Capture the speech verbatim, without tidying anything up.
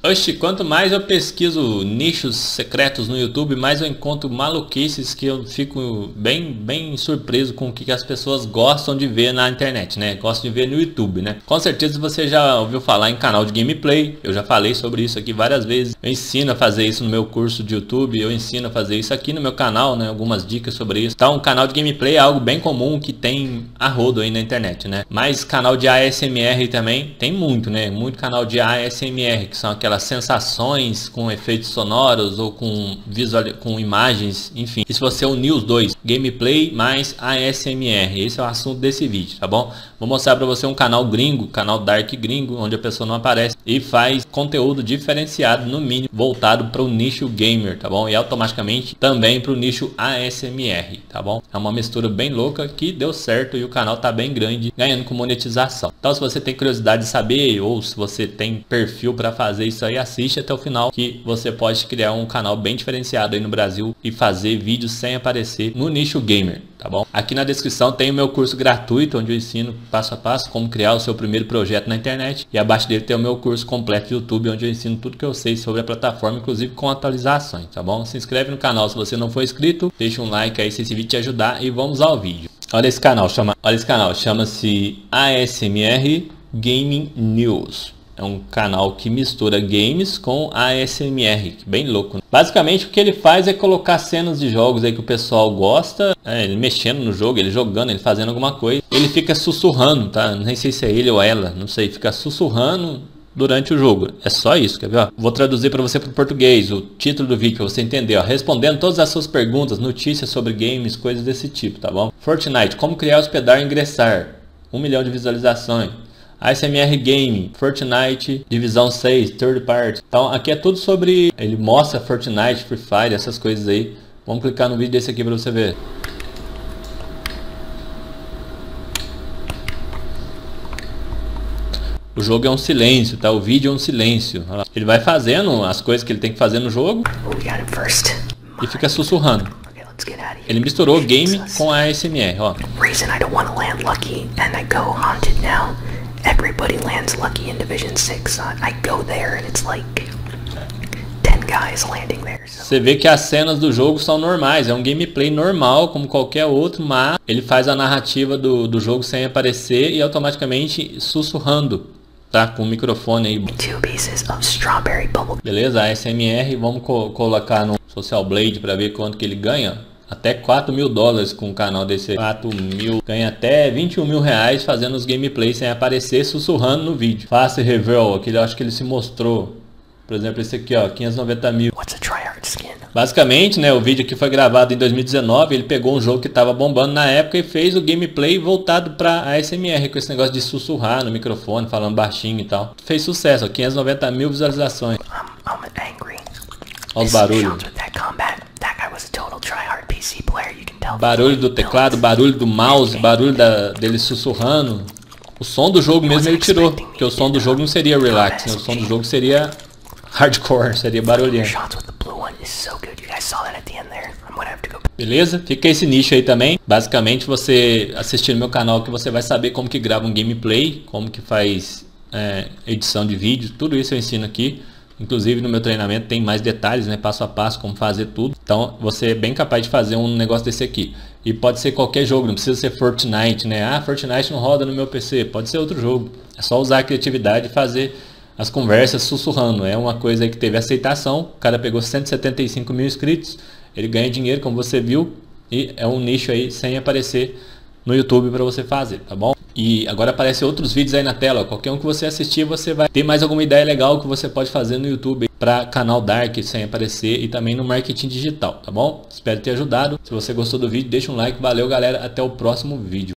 Oxe, quanto mais eu pesquiso nichos secretos no YouTube, mais eu encontro maluquices que eu fico bem, bem surpreso com o que as pessoas gostam de ver na internet, né? Gostam de ver no YouTube, né? Com certeza você já ouviu falar em canal de gameplay, eu já falei sobre isso aqui várias vezes. Eu ensino a fazer isso no meu curso de YouTube, eu ensino a fazer isso aqui no meu canal, né? Algumas dicas sobre isso. Então, um canal de gameplay é algo bem comum que tem a rodo aí na internet, né? Mas canal de A S M R também tem muito, né? Muito canal de A S M R, que são aquelas sensações com efeitos sonoros ou com visual, com imagens, enfim. E se você unir os dois, gameplay mais A S M R, esse é o assunto desse vídeo, tá bom? Vou mostrar para você um canal gringo, canal Dark gringo, onde a pessoa não aparece e faz conteúdo diferenciado, no mínimo voltado para o nicho gamer, tá bom? E automaticamente também para o nicho A S M R, tá bom? É uma mistura bem louca que deu certo e o canal tá bem grande, ganhando com monetização. Então, se você tem curiosidade de saber ou se você tem perfil para fazer isso aí, assiste até o final, que você pode criar um canal bem diferenciado aí no Brasil e fazer vídeos sem aparecer no nicho gamer, tá bom? Aqui na descrição tem o meu curso gratuito, onde eu ensino passo a passo como criar o seu primeiro projeto na internet, e abaixo dele tem o meu curso completo de YouTube, onde eu ensino tudo que eu sei sobre a plataforma, inclusive com atualizações, tá bom? Se inscreve no canal se você não for inscrito, deixa um like aí se esse vídeo te ajudar e vamos ao vídeo. Olha esse canal, chama, olha esse canal, chama-se A S M R Gaming News. É um canal que mistura games com A S M R, bem louco, né? Basicamente o que ele faz é colocar cenas de jogos aí que o pessoal gosta, é, ele mexendo no jogo, ele jogando, ele fazendo alguma coisa. Ele fica sussurrando, tá? Não sei se é ele ou ela, não sei, fica sussurrando durante o jogo. É só isso, quer ver? Ó, vou traduzir para você para o português o título do vídeo para você entender, ó, respondendo todas as suas perguntas, notícias sobre games, coisas desse tipo, tá bom? Fortnite, como criar, hospedar e ingressar, um milhão de visualizações. A S M R Game, Fortnite, Divisão seis, Third Party. Então aqui é tudo sobre, ele mostra Fortnite, Free Fire, essas coisas aí. Vamos clicar no vídeo desse aqui para você ver. O jogo é um silêncio, tá? O vídeo é um silêncio. Ele vai fazendo as coisas que ele tem que fazer no jogo e fica sussurrando. Ele misturou game com A S M R, ó. Everybody lands lucky in Division six. Uh, I go there and it's like ten guys landing there. So. Você vê que as cenas do jogo são normais, é um gameplay normal como qualquer outro, mas ele faz a narrativa do, do jogo sem aparecer e automaticamente sussurrando, tá? Com o microfone aí. Two pieces of strawberry bubble. Beleza, A S M R, vamos co colocar no Social Blade para ver quanto que ele ganha. Até quatro mil dólares com um canal desse. Quatro mil, ganha até vinte e um mil reais fazendo os gameplays sem aparecer, sussurrando no vídeo. Face Reveal, aquele, eu acho que ele se mostrou. Por exemplo, esse aqui, ó, quinhentos e noventa mil. What's a tryhard skin? Basicamente, né, o vídeo que foi gravado em dois mil e dezenove, ele pegou um jogo que estava bombando na época e fez o gameplay voltado para A S M R, com esse negócio de sussurrar no microfone, falando baixinho e tal. Fez sucesso, ó, quinhentos e noventa mil visualizações. I'm, I'm angry. Olha os barulhos. Barulho do teclado, barulho do mouse, barulho da, dele sussurrando. O som do jogo mesmo ele tirou, porque o som do jogo não seria relax, né? O som do jogo seria hardcore, seria barulhento. Beleza? Fica esse nicho aí também. Basicamente você assistindo meu canal que você vai saber como que grava um gameplay, como que faz é, edição de vídeo, tudo isso eu ensino aqui. Inclusive no meu treinamento tem mais detalhes, né, passo a passo, como fazer tudo. Então você é bem capaz de fazer um negócio desse aqui. E pode ser qualquer jogo, não precisa ser Fortnite, né? Ah, Fortnite não roda no meu P C, pode ser outro jogo. É só usar a criatividade e fazer as conversas sussurrando. É uma coisa aí que teve aceitação, o cara pegou cento e setenta e cinco mil inscritos, ele ganha dinheiro, como você viu, e é um nicho aí sem aparecer no YouTube para você fazer, tá bom? E agora aparecem outros vídeos aí na tela, ó. Qualquer um que você assistir, você vai ter mais alguma ideia legal que você pode fazer no YouTube para canal Dark sem aparecer e também no marketing digital, tá bom? Espero ter ajudado. Se você gostou do vídeo, deixa um like, valeu galera, até o próximo vídeo.